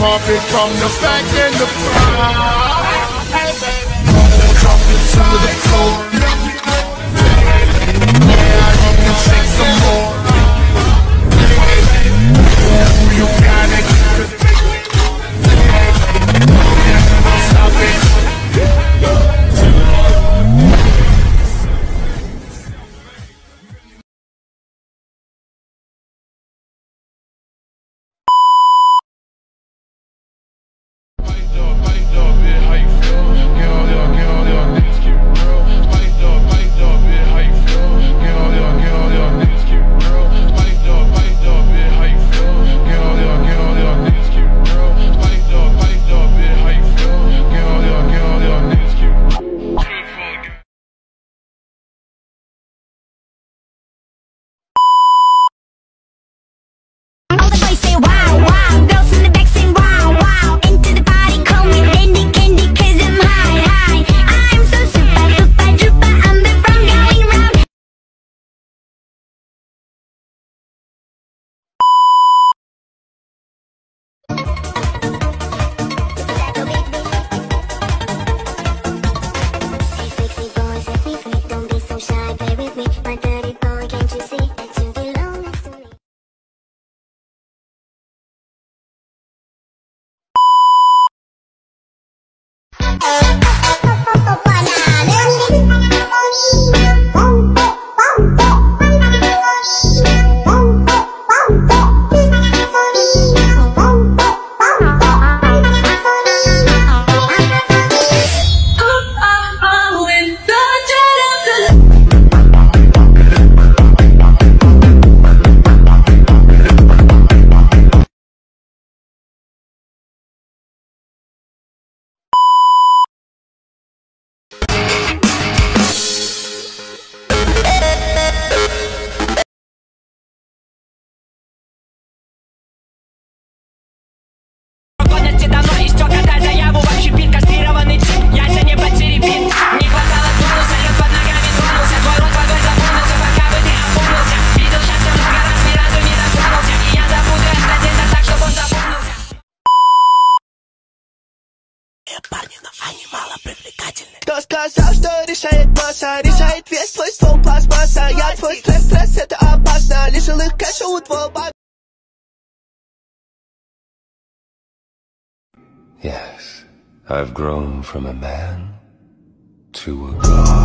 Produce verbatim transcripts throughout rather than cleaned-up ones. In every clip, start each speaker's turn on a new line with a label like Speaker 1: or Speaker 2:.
Speaker 1: carpet from the back and the front. Hey baby, roll the carpet to the floor. Yeah, you can shake some more. You gotta keep it. Stop it.
Speaker 2: Парни, но они мало привлекательны. Кто сказал, что решает масса? Решает весь твой ствол пластмасса. Я твой стресс, стресс, это опасно. Лишил их кэша у твоего баба.
Speaker 3: Yes, I've grown from a man to a god.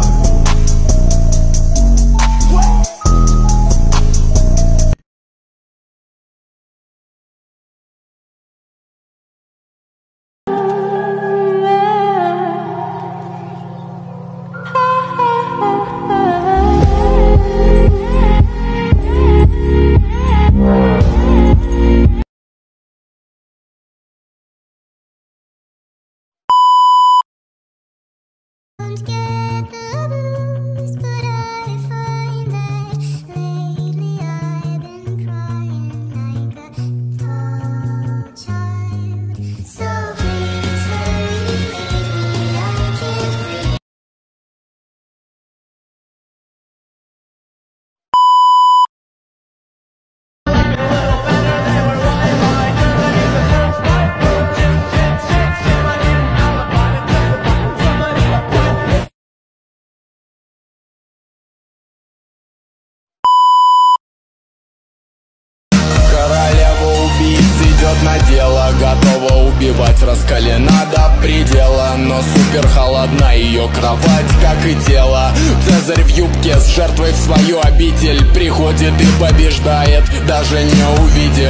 Speaker 4: На дело готова убивать, раскалена до предела, но супер холодна ее кровать, как и тело. Цезарь в юбке с жертвой в свою обитель приходит и побеждает, даже не увидев.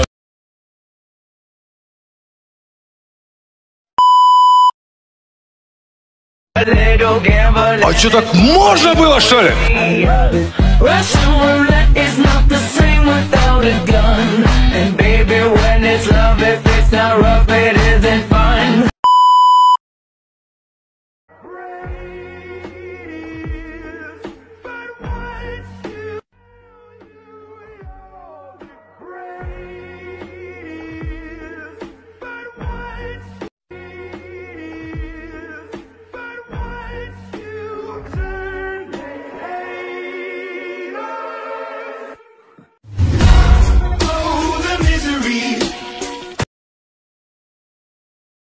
Speaker 5: А что, так можно было, что ли?
Speaker 6: Russian roulette is not the same without a gun. And baby, when it's love